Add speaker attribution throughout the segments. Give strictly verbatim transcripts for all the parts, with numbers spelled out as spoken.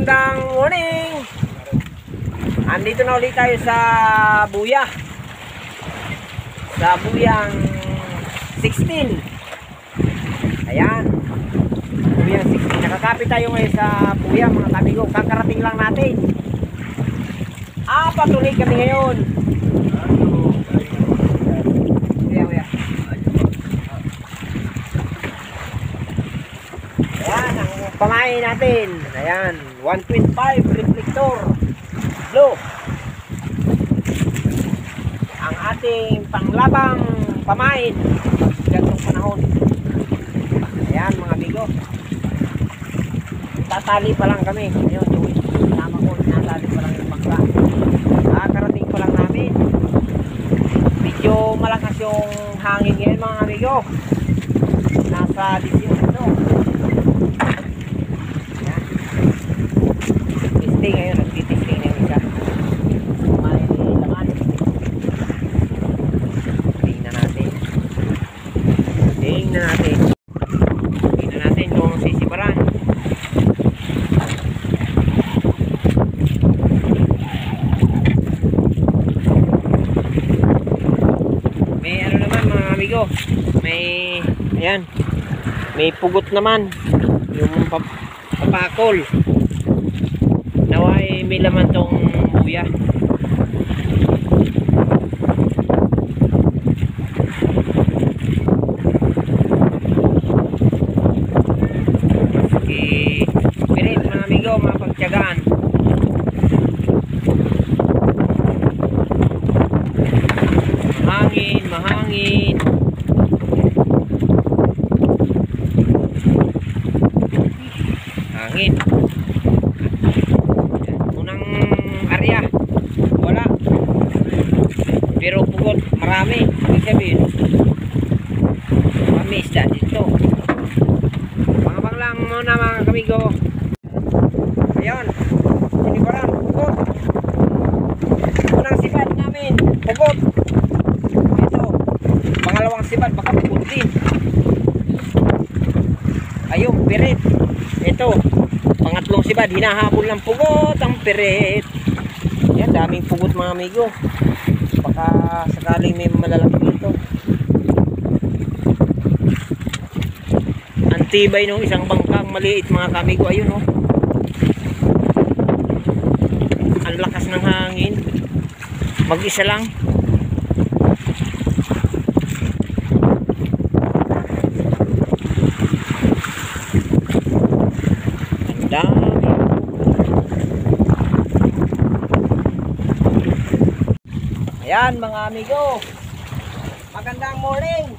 Speaker 1: Magandang morning! Andito na ulit tayo sa Buya. Sa Buyang sixteen. Ayan. Buyang sixteen. Nakakapit tayo ngayon sa Buya mga kamigo. Kakarating lang natin. Ah, patuloy kami ngayon. Buya, buya. Ayan, ang pamain natin. Ayan, one point five reflector. Blue. Ang ating panglabang pamain ganitong panahon. Ayan mga amigo, tatali pa lang kami. Ayun, yung nama ko, natali pa lang yung bangka. Nakakarating pa lang namin. Medyo malakas yung hangin ngayon mga amigo. Nasa eighteen. Ayan, testing ngayon, nagtitesting na yung isa. Tingnan natin. Tingnan natin kung sisiparan. May ano naman mga amigo. May, ayan. May pugot naman. Yung pap papakol. Naway may laman tong buya. Pilit mga amigo, mga pagtiyagaan. Mahangin, mahangin. Hangin. Unang area wala, pero pugot marami. Ibig sabihin marami isda dito. Lang muna mga kamigo. Ayun, sinibaran, pugot. Unang sibad namin, pugot. Ito, pangalawang sibad, baka pugot din. Ayun, pirit. Ito, pangatlong sibad, hinahabol ng pugot ang pirit. Yan, daming pugot mga amigo. Baka sakaling may malalaki dito. Tibay nung isang bangkang maliit mga kamigo. Ayun oh, ang lakas ng hangin, mag-isa lang. Ang dami. Ayan mga amigo, magandang morning.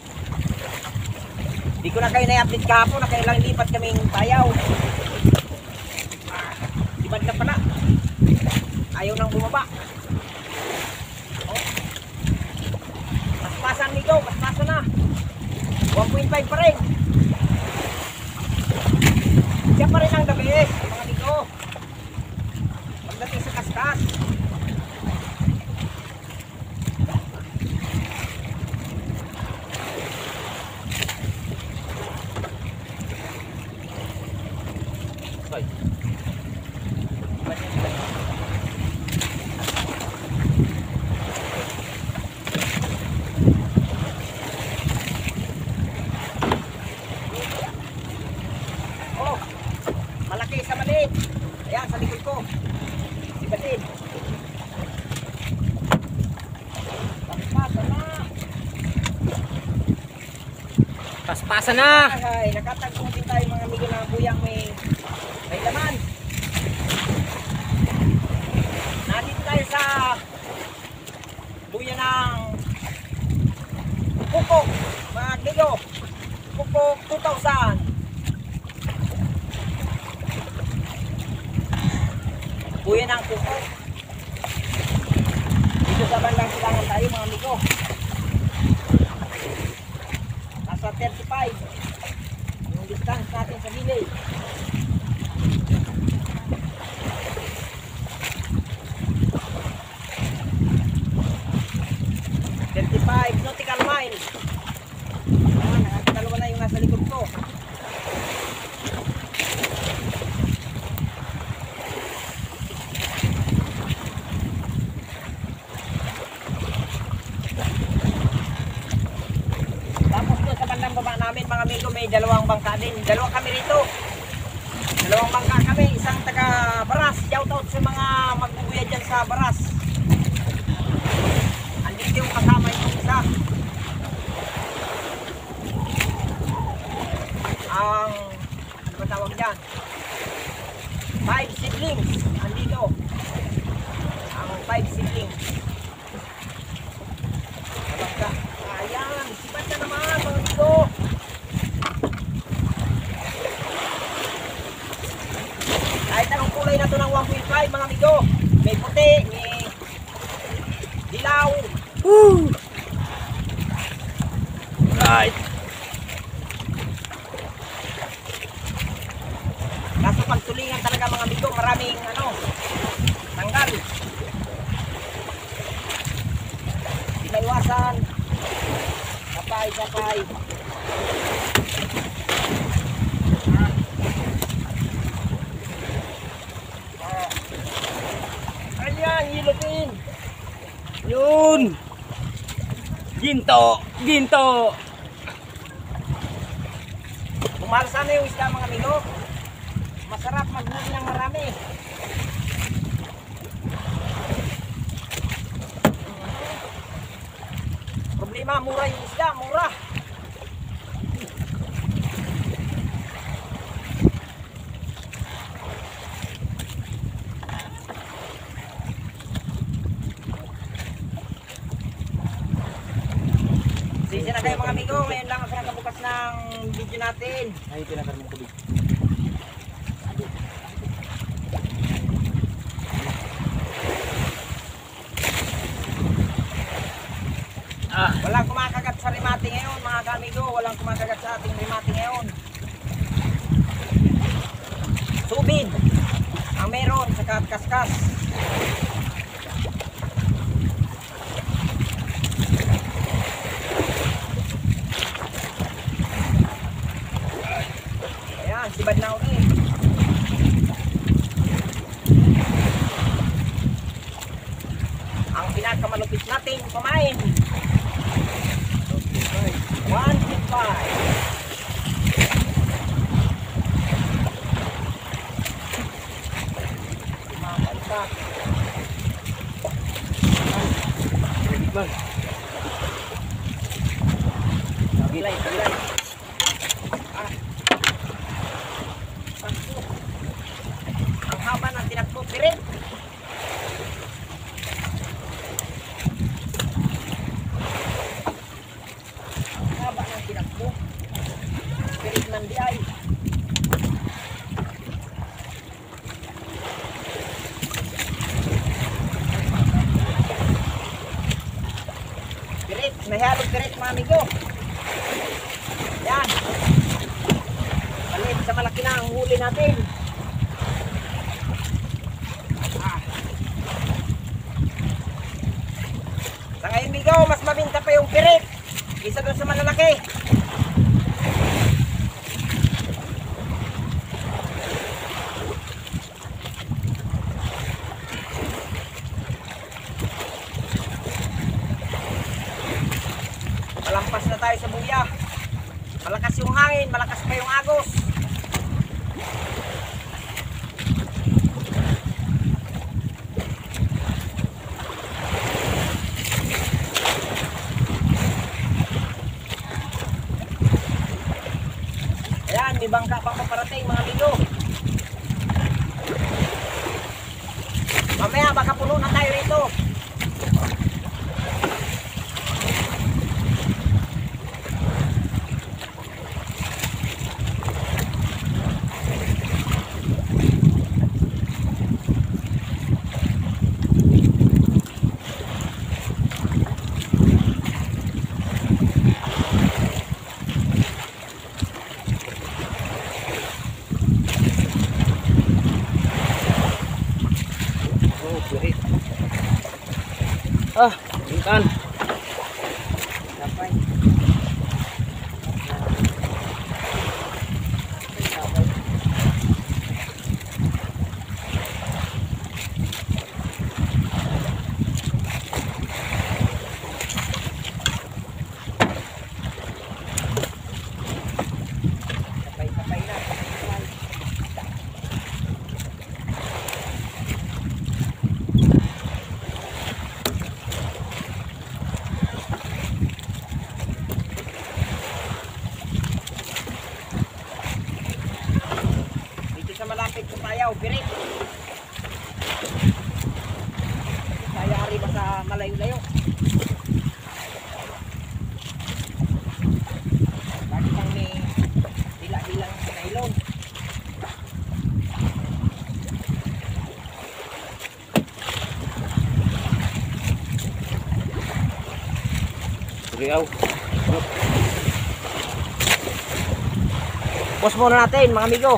Speaker 1: Di ko na kayo na-update kahapon, nakailang lipat kaming tayaw. Ah, ibad na pala. Ayaw nang bumaba. Oh. Paspasan nito, paspasan na. one point five pa rin. Siya pa rin ang gabi, mga nito. Pagdating sa kaskas. Oh, malaki sa maliit. Ayan, sa likod ko. Sibatin. Paspasan na. Paspasan na. Ay, nakatagpong din tayo mga amigo na buyang may may laman. Nandito tayo sa buya ng Pukok, mga amigo. Pukok two thousand. Buya ng Pukok. Dito sa bandang silangan tayo mga amigo. Nasa thirty-five yung distance natin sa village. thirty-five nautical miles. Ayan, nakakadalawa na yung nasa likod ko. mga amigo, may dalawang bangka din. Dalawa kami rito. Dalawang bangka kami, isang taga Baras. Shout out sa mga magbubuya dyan sa Baras. Andito yung kasama yung isa. Ang, ano ba tawag dyan? Five siblings. Andito. Ang five siblings. Bangka. Ayan, sibat na naman mga amigo. Kahit anong kulay na ito ng one point five mga amigo. May puti, may dilaw. Woo! Right. Kaso pagtulingan talaga mga amigo, maraming ano, tanggal. Di maiwasan. Kapay, kapay. Ayan, yilupin. Yun. Ginto, ginto. Kumahal sana yung isda mga amigo. Masarap maghuli ng marami. Problema, mura yung isda, mura. Sisi na kayo mga amigo, ngayon lang ako nakabukas ng video natin. Ay, tinakar mo tubig. Ah. Walang kumakagat sa rimati ngayon mga kamigo, walang kumakagat sa ating rimati ngayon. Subid ang meron sa kaskas. Ayan, sibad na ulit. Ang pinakamalupit natin kumain. one point five. Mamalta. Kabilay, kabilay. Ah. Ang haba ng tinakbo, pirin. Ay. Pirit, may halong pirit mga amigo. Yan. Palit sa malaki na ang huli natin. Ah. Sa ngayon amigo, mas mabinta pa yung pirit isa doon sa malalaki. Malampas na tayo sa buya. Malakas yung hangin, malakas pa yung agos. Ayan, may bangka pang paparating mga amigo. Mamaya baka puno na tayo rito. Ah, ikan. Sampai. malayo-layo. Lagi pang may dila-dilang nailon. Riyaw. Post muna natin mga amigo.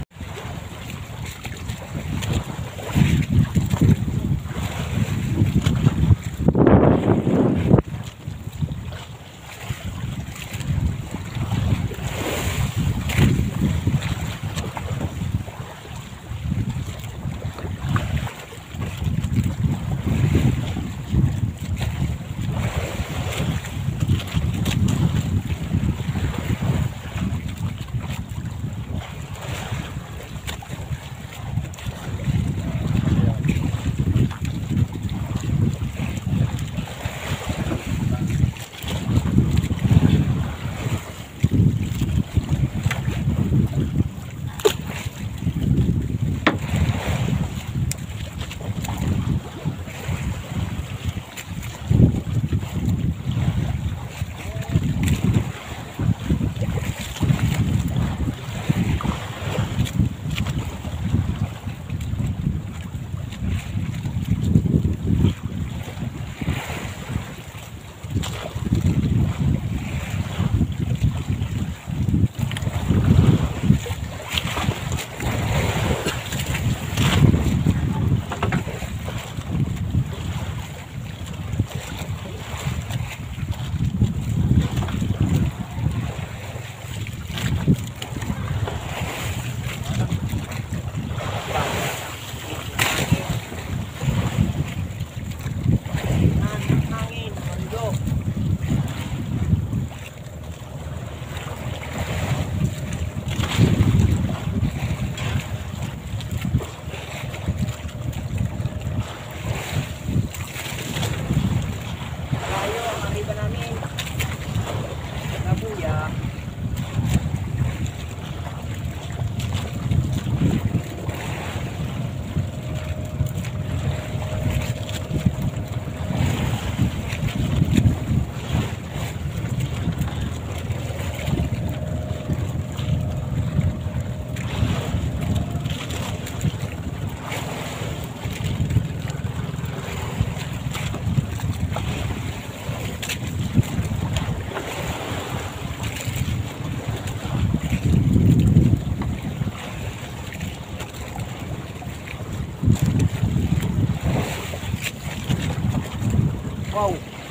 Speaker 1: Wow.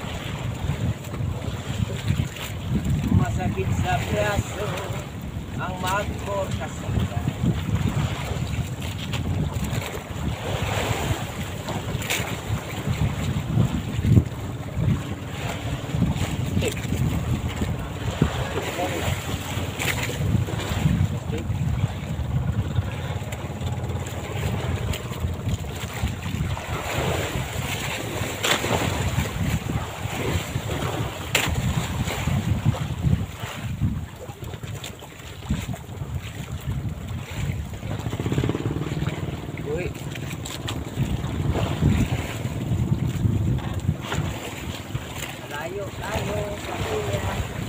Speaker 1: Masakit sa braso ang magporkasita. Layo, layo, patuya.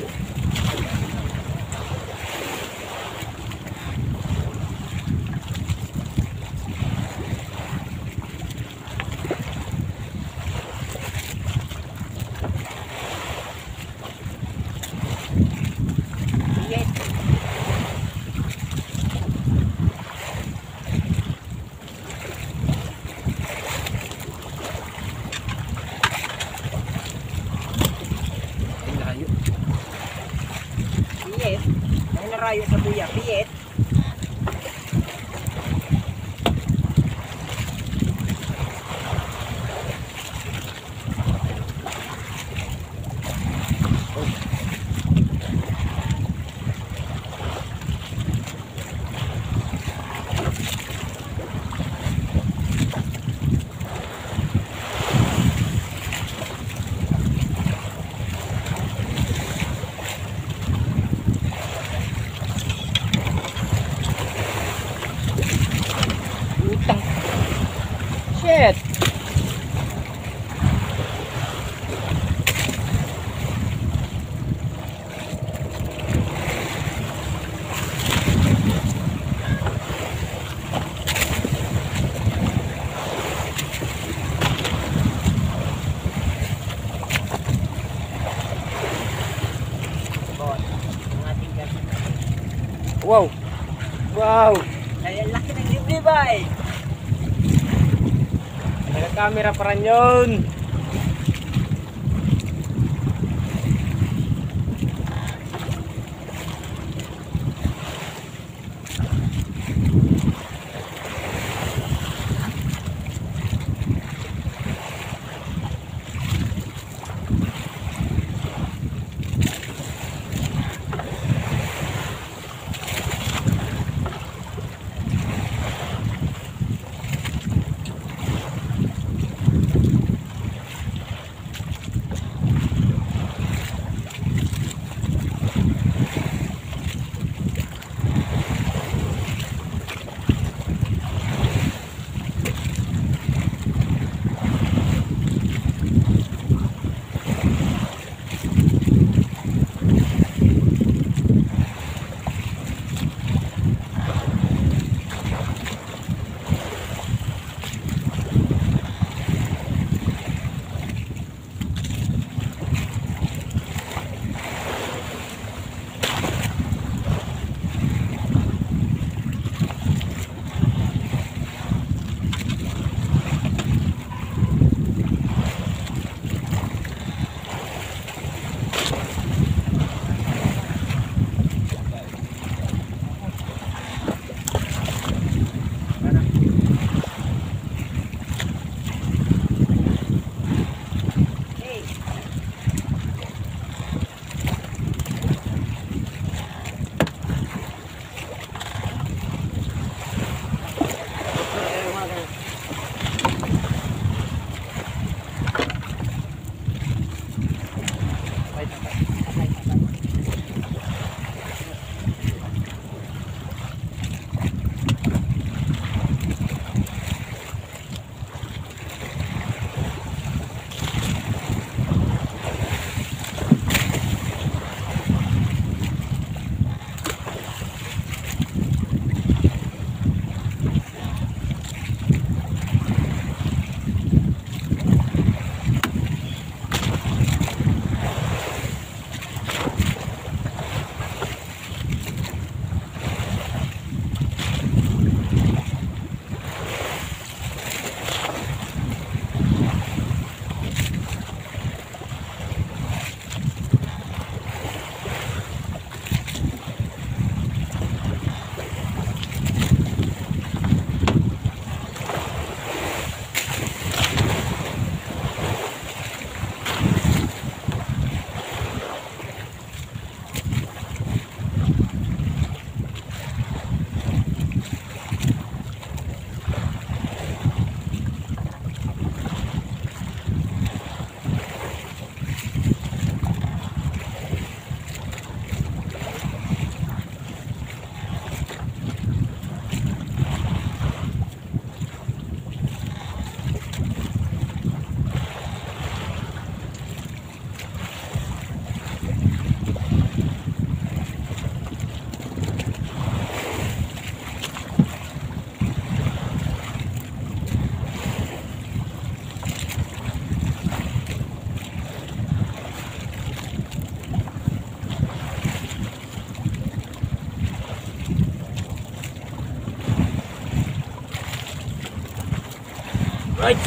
Speaker 1: Yes. Piyet, may narayo sa buya, piyet. Wow! Wow!
Speaker 2: Ay, ang laki ng libre ba eh.
Speaker 1: Naka-camera pa rin yun. Right.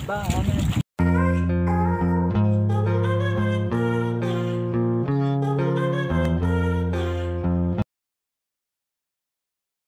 Speaker 2: Ba, ano